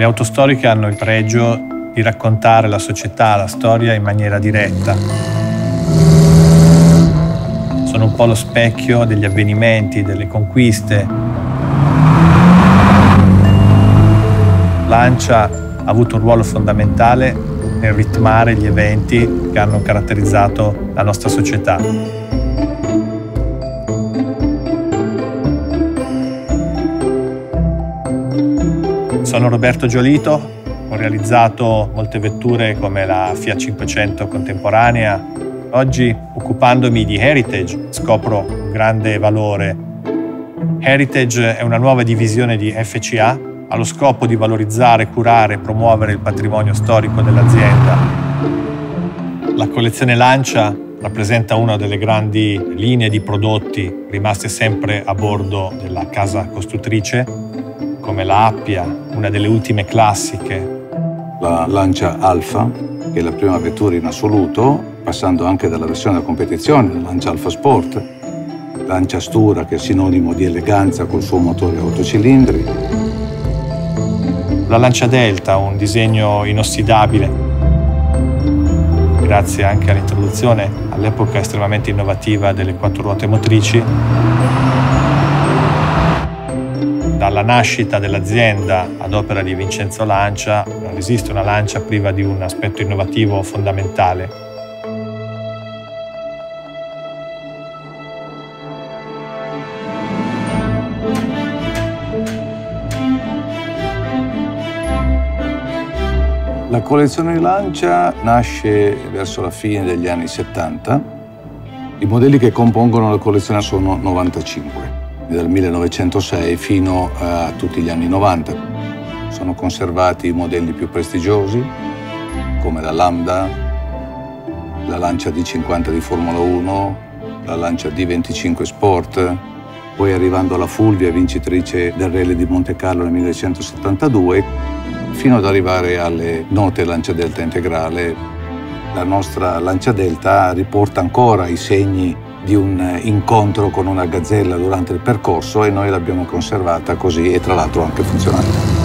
Le auto storiche hanno il pregio di raccontare la società, la storia in maniera diretta. Sono un po' lo specchio degli avvenimenti, delle conquiste. Lancia ha avuto un ruolo fondamentale nel ritmare gli eventi che hanno caratterizzato la nostra società. Sono Roberto Giolito, ho realizzato molte vetture come la Fiat 500 contemporanea. Oggi, occupandomi di Heritage, scopro un grande valore. Heritage è una nuova divisione di FCA, ha lo scopo di valorizzare, curare e promuovere il patrimonio storico dell'azienda. La collezione Lancia rappresenta una delle grandi linee di prodotti rimaste sempre a bordo della casa costruttrice, come la Appia, una delle ultime classiche. La Lancia Alfa, che è la prima vettura in assoluto, passando anche dalla versione da competizione, la Lancia Alfa Sport, Lancia Stura, che è sinonimo di eleganza col suo motore a 8 cilindri. La Lancia Delta, un disegno inossidabile, grazie anche all'introduzione all'epoca estremamente innovativa delle 4 ruote motrici. Dalla nascita dell'azienda ad opera di Vincenzo Lancia non esiste una Lancia priva di un aspetto innovativo fondamentale. La collezione Lancia nasce verso la fine degli anni 70. I modelli che compongono la collezione sono 95. Dal 1906 fino a tutti gli anni 90. Sono conservati i modelli più prestigiosi, come la Lambda, la Lancia D50 di Formula 1, la Lancia D25 Sport, poi arrivando alla Fulvia, vincitrice del Rally di Monte Carlo nel 1972, fino ad arrivare alle note Lancia Delta integrale. La nostra Lancia Delta riporta ancora i segni di un incontro con una gazzella durante il percorso e noi l'abbiamo conservata così e tra l'altro anche funzionante.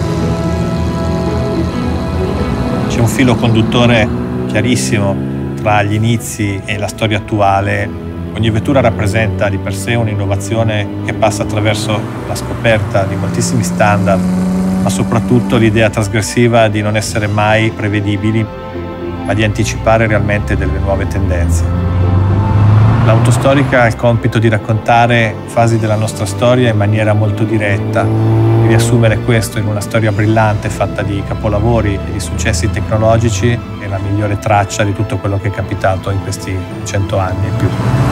C'è un filo conduttore chiarissimo tra gli inizi e la storia attuale. Ogni vettura rappresenta di per sé un'innovazione che passa attraverso la scoperta di moltissimi standard, ma soprattutto l'idea trasgressiva di non essere mai prevedibili, ma di anticipare realmente delle nuove tendenze. L'auto storica ha il compito di raccontare fasi della nostra storia in maniera molto diretta, di riassumere questo in una storia brillante fatta di capolavori e di successi tecnologici è la migliore traccia di tutto quello che è capitato in questi 100 anni e più.